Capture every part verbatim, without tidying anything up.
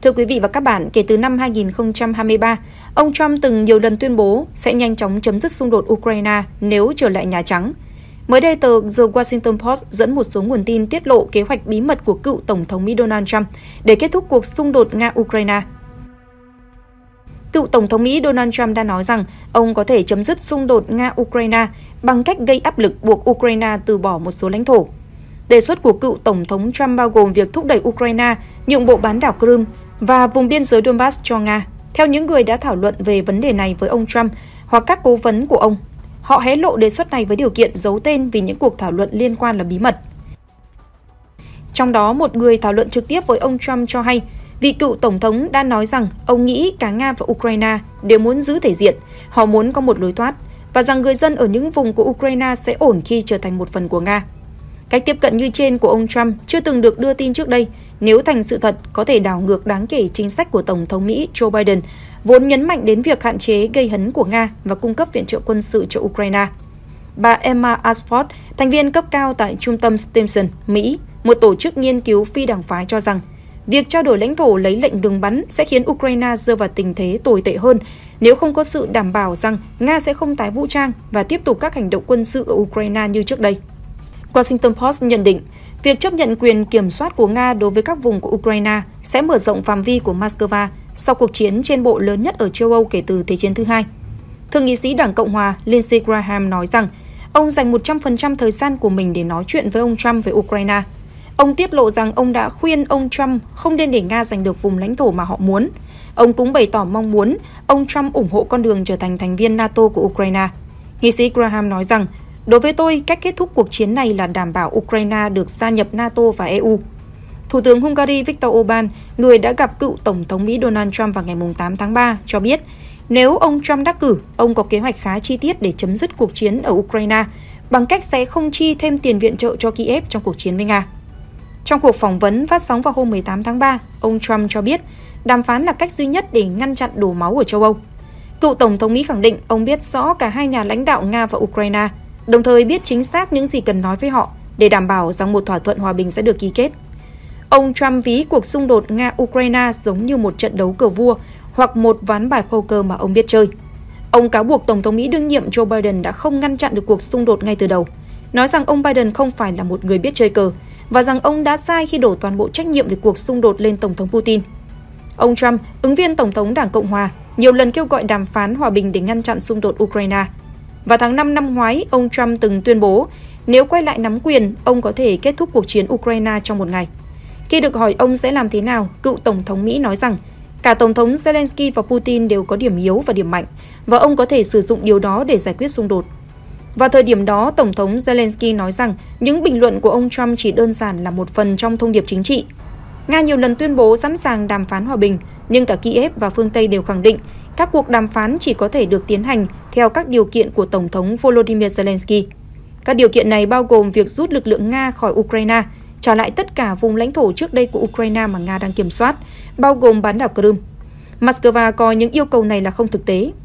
Thưa quý vị và các bạn, kể từ năm hai nghìn không trăm hai mươi ba, ông Trump từng nhiều lần tuyên bố sẽ nhanh chóng chấm dứt xung đột Ukraine nếu trở lại Nhà Trắng. Mới đây, tờ The Washington Post dẫn một số nguồn tin tiết lộ kế hoạch bí mật của cựu Tổng thống Mỹ Donald Trump để kết thúc cuộc xung đột Nga-Ukraine. Cựu Tổng thống Mỹ Donald Trump đã nói rằng ông có thể chấm dứt xung đột Nga-Ukraine bằng cách gây áp lực buộc Ukraine từ bỏ một số lãnh thổ. Đề xuất của cựu Tổng thống Trump bao gồm việc thúc đẩy Ukraine nhượng bộ bán đảo Crimea và vùng biên giới Donbass cho Nga. Theo những người đã thảo luận về vấn đề này với ông Trump hoặc các cố vấn của ông, họ hé lộ đề xuất này với điều kiện giấu tên vì những cuộc thảo luận liên quan là bí mật. Trong đó, một người thảo luận trực tiếp với ông Trump cho hay vị cựu Tổng thống đã nói rằng ông nghĩ cả Nga và Ukraine đều muốn giữ thể diện, họ muốn có một lối thoát, và rằng người dân ở những vùng của Ukraine sẽ ổn khi trở thành một phần của Nga. Cách tiếp cận như trên của ông Trump chưa từng được đưa tin trước đây, nếu thành sự thật có thể đảo ngược đáng kể chính sách của Tổng thống Mỹ Joe Biden, vốn nhấn mạnh đến việc hạn chế gây hấn của Nga và cung cấp viện trợ quân sự cho Ukraine. Bà Emma Ashford, thành viên cấp cao tại Trung tâm Stimson, Mỹ, một tổ chức nghiên cứu phi đảng phái cho rằng, việc trao đổi lãnh thổ lấy lệnh ngừng bắn sẽ khiến Ukraine rơi vào tình thế tồi tệ hơn nếu không có sự đảm bảo rằng Nga sẽ không tái vũ trang và tiếp tục các hành động quân sự ở Ukraine như trước đây. Washington Post nhận định, việc chấp nhận quyền kiểm soát của Nga đối với các vùng của Ukraine sẽ mở rộng phạm vi của Moscow sau cuộc chiến trên bộ lớn nhất ở châu Âu kể từ Thế chiến thứ hai. Thượng nghị sĩ Đảng Cộng hòa Lindsey Graham nói rằng ông dành một trăm phần trăm thời gian của mình để nói chuyện với ông Trump về Ukraine. Ông tiết lộ rằng ông đã khuyên ông Trump không nên để Nga giành được vùng lãnh thổ mà họ muốn. Ông cũng bày tỏ mong muốn ông Trump ủng hộ con đường trở thành thành viên NATO của Ukraine. Nghị sĩ Graham nói rằng, đối với tôi, cách kết thúc cuộc chiến này là đảm bảo Ukraine được gia nhập NATO và e u. Thủ tướng Hungary Viktor Orbán, người đã gặp cựu Tổng thống Mỹ Donald Trump vào ngày tám tháng ba, cho biết nếu ông Trump đắc cử, ông có kế hoạch khá chi tiết để chấm dứt cuộc chiến ở Ukraine bằng cách sẽ không chi thêm tiền viện trợ cho Kiev trong cuộc chiến với Nga. Trong cuộc phỏng vấn phát sóng vào hôm mười tám tháng ba, ông Trump cho biết đàm phán là cách duy nhất để ngăn chặn đổ máu ở châu Âu. Cựu Tổng thống Mỹ khẳng định ông biết rõ cả hai nhà lãnh đạo Nga và Ukraine, đồng thời biết chính xác những gì cần nói với họ để đảm bảo rằng một thỏa thuận hòa bình sẽ được ký kết. Ông Trump ví cuộc xung đột Nga-Ukraine giống như một trận đấu cờ vua hoặc một ván bài poker mà ông biết chơi. Ông cáo buộc Tổng thống Mỹ đương nhiệm Joe Biden đã không ngăn chặn được cuộc xung đột ngay từ đầu, nói rằng ông Biden không phải là một người biết chơi cờ và rằng ông đã sai khi đổ toàn bộ trách nhiệm về cuộc xung đột lên Tổng thống Putin. Ông Trump, ứng viên Tổng thống Đảng Cộng hòa, nhiều lần kêu gọi đàm phán hòa bình để ngăn chặn xung đột Ukraine. Vào tháng năm năm ngoái, ông Trump từng tuyên bố nếu quay lại nắm quyền, ông có thể kết thúc cuộc chiến Ukraine trong một ngày. Khi được hỏi ông sẽ làm thế nào, cựu Tổng thống Mỹ nói rằng cả Tổng thống Zelensky và Putin đều có điểm yếu và điểm mạnh, và ông có thể sử dụng điều đó để giải quyết xung đột. Vào thời điểm đó, Tổng thống Zelensky nói rằng những bình luận của ông Trump chỉ đơn giản là một phần trong thông điệp chính trị. Nga nhiều lần tuyên bố sẵn sàng đàm phán hòa bình, nhưng cả Kiev và phương Tây đều khẳng định các cuộc đàm phán chỉ có thể được tiến hành theo các điều kiện của Tổng thống Volodymyr Zelensky. Các điều kiện này bao gồm việc rút lực lượng Nga khỏi Ukraine, trả lại tất cả vùng lãnh thổ trước đây của Ukraine mà Nga đang kiểm soát, bao gồm bán đảo Crimea. Moscow coi những yêu cầu này là không thực tế.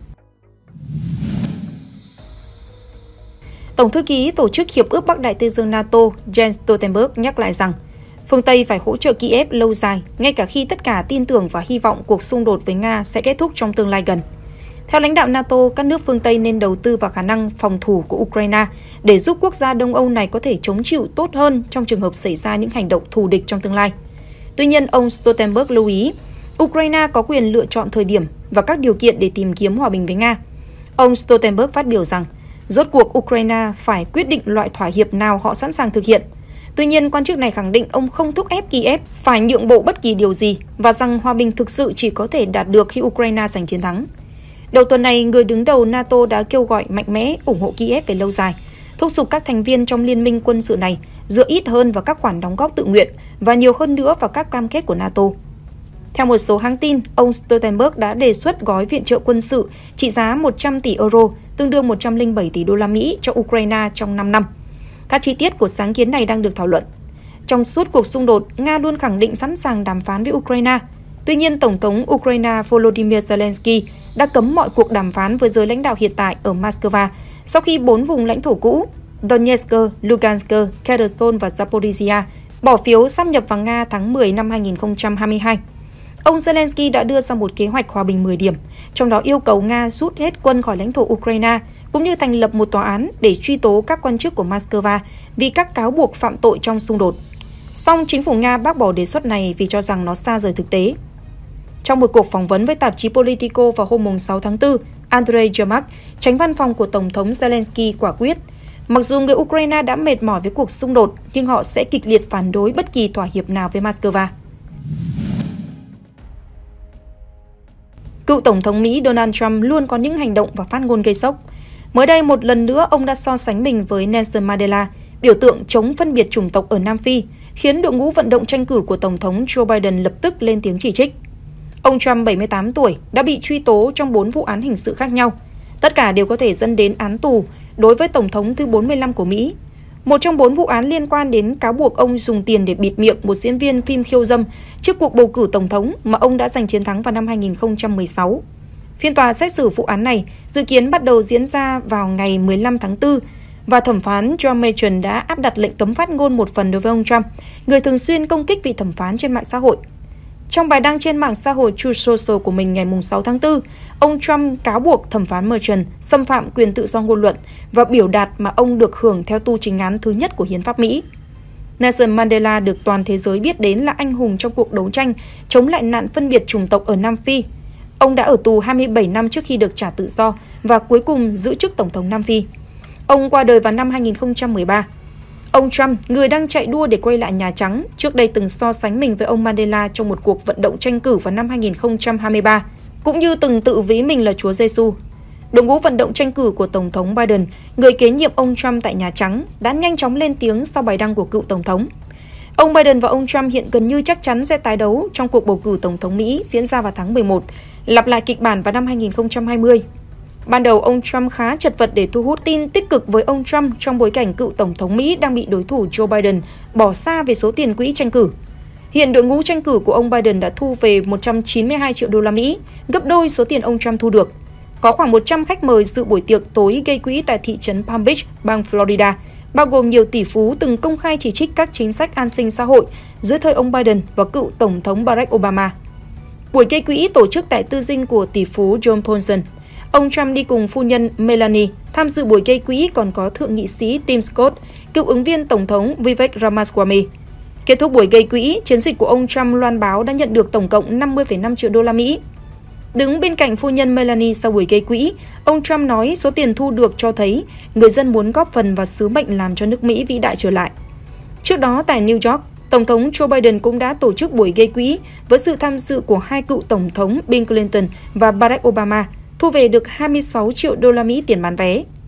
Tổng thư ký Tổ chức Hiệp ước Bắc Đại Tây Dương NATO Jens Stoltenberg nhắc lại rằng phương Tây phải hỗ trợ Kiev lâu dài, ngay cả khi tất cả tin tưởng và hy vọng cuộc xung đột với Nga sẽ kết thúc trong tương lai gần. Theo lãnh đạo NATO, các nước phương Tây nên đầu tư vào khả năng phòng thủ của Ukraine để giúp quốc gia Đông Âu này có thể chống chịu tốt hơn trong trường hợp xảy ra những hành động thù địch trong tương lai. Tuy nhiên, ông Stoltenberg lưu ý, Ukraine có quyền lựa chọn thời điểm và các điều kiện để tìm kiếm hòa bình với Nga. Ông Stoltenberg phát biểu rằng, rốt cuộc Ukraine phải quyết định loại thỏa hiệp nào họ sẵn sàng thực hiện. Tuy nhiên, quan chức này khẳng định ông không thúc ép Kiev phải nhượng bộ bất kỳ điều gì và rằng hòa bình thực sự chỉ có thể đạt được khi Ukraine giành chiến thắng. Đầu tuần này, người đứng đầu NATO đã kêu gọi mạnh mẽ ủng hộ Kiev về lâu dài, thúc giục các thành viên trong liên minh quân sự này dựa ít hơn vào các khoản đóng góp tự nguyện và nhiều hơn nữa vào các cam kết của NATO. Theo một số hãng tin, ông Stoltenberg đã đề xuất gói viện trợ quân sự trị giá một trăm tỷ euro, tương đương một trăm lẻ bảy tỷ đô la Mỹ cho Ukraine trong năm năm. Các chi tiết của sáng kiến này đang được thảo luận. Trong suốt cuộc xung đột, Nga luôn khẳng định sẵn sàng đàm phán với Ukraine. Tuy nhiên, Tổng thống Ukraine Volodymyr Zelensky đã cấm mọi cuộc đàm phán với giới lãnh đạo hiện tại ở Moscow sau khi bốn vùng lãnh thổ cũ Donetsk, Lugansk, Kherson và Zaporizhia bỏ phiếu sáp nhập vào Nga tháng mười năm hai nghìn không trăm hai mươi hai. Ông Zelensky đã đưa ra một kế hoạch hòa bình mười điểm, trong đó yêu cầu Nga rút hết quân khỏi lãnh thổ Ukraine, cũng như thành lập một tòa án để truy tố các quan chức của Moscow vì các cáo buộc phạm tội trong xung đột. Song chính phủ Nga bác bỏ đề xuất này vì cho rằng nó xa rời thực tế. Trong một cuộc phỏng vấn với tạp chí Politico vào hôm sáu tháng tư, Andrei Yermak, tránh văn phòng của Tổng thống Zelensky quả quyết, mặc dù người Ukraine đã mệt mỏi với cuộc xung đột, nhưng họ sẽ kịch liệt phản đối bất kỳ thỏa hiệp nào với Moscow. Cựu Tổng thống Mỹ Donald Trump luôn có những hành động và phát ngôn gây sốc. Mới đây, một lần nữa ông đã so sánh mình với Nelson Mandela, biểu tượng chống phân biệt chủng tộc ở Nam Phi, khiến đội ngũ vận động tranh cử của Tổng thống Joe Biden lập tức lên tiếng chỉ trích. Ông Trump, bảy mươi tám tuổi, đã bị truy tố trong bốn vụ án hình sự khác nhau. Tất cả đều có thể dẫn đến án tù đối với Tổng thống thứ bốn mươi lăm của Mỹ. Một trong bốn vụ án liên quan đến cáo buộc ông dùng tiền để bịt miệng một diễn viên phim khiêu dâm trước cuộc bầu cử Tổng thống mà ông đã giành chiến thắng vào năm hai nghìn không trăm mười sáu. Phiên tòa xét xử vụ án này dự kiến bắt đầu diễn ra vào ngày mười lăm tháng tư, và thẩm phán John Merchan đã áp đặt lệnh cấm phát ngôn một phần đối với ông Trump, người thường xuyên công kích vị thẩm phán trên mạng xã hội. Trong bài đăng trên mạng xã hội Truth Social của mình ngày sáu tháng tư, ông Trump cáo buộc thẩm phán Merchan xâm phạm quyền tự do ngôn luận và biểu đạt mà ông được hưởng theo tu chính án thứ nhất của hiến pháp Mỹ. Nelson Mandela được toàn thế giới biết đến là anh hùng trong cuộc đấu tranh chống lại nạn phân biệt chủng tộc ở Nam Phi. Ông đã ở tù hai mươi bảy năm trước khi được trả tự do và cuối cùng giữ chức Tổng thống Nam Phi. Ông qua đời vào năm hai nghìn không trăm mười ba. Ông Trump, người đang chạy đua để quay lại Nhà Trắng, trước đây từng so sánh mình với ông Mandela trong một cuộc vận động tranh cử vào năm hai nghìn không trăm hai mươi ba, cũng như từng tự ví mình là Chúa Giêsu. Đội ngũ vận động tranh cử của Tổng thống Biden, người kế nhiệm ông Trump tại Nhà Trắng, đã nhanh chóng lên tiếng sau bài đăng của cựu Tổng thống. Ông Biden và ông Trump hiện gần như chắc chắn sẽ tái đấu trong cuộc bầu cử Tổng thống Mỹ diễn ra vào tháng mười một, lặp lại kịch bản vào năm hai nghìn không trăm hai mươi. Ban đầu, ông Trump khá chật vật để thu hút tin tích cực với ông Trump trong bối cảnh cựu Tổng thống Mỹ đang bị đối thủ Joe Biden bỏ xa về số tiền quỹ tranh cử. Hiện đội ngũ tranh cử của ông Biden đã thu về một trăm chín mươi hai triệu đô la Mỹ, gấp đôi số tiền ông Trump thu được. Có khoảng một trăm khách mời dự buổi tiệc tối gây quỹ tại thị trấn Palm Beach, bang Florida, bao gồm nhiều tỷ phú từng công khai chỉ trích các chính sách an sinh xã hội dưới thời ông Biden và cựu Tổng thống Barack Obama. Buổi gây quỹ tổ chức tại tư dinh của tỷ phú John Paulson. Ông Trump đi cùng phu nhân Melania. Tham dự buổi gây quỹ còn có thượng nghị sĩ Tim Scott, cựu ứng viên Tổng thống Vivek Ramaswamy. Kết thúc buổi gây quỹ, chiến dịch của ông Trump loan báo đã nhận được tổng cộng năm mươi phẩy năm triệu đô la Mỹ. Đứng bên cạnh phu nhân Melania sau buổi gây quỹ, ông Trump nói số tiền thu được cho thấy người dân muốn góp phần vào sứ mệnh làm cho nước Mỹ vĩ đại trở lại. Trước đó tại New York, Tổng thống Joe Biden cũng đã tổ chức buổi gây quỹ với sự tham dự của hai cựu Tổng thống Bill Clinton và Barack Obama, thu về được hai mươi sáu triệu đô la Mỹ tiền bán vé.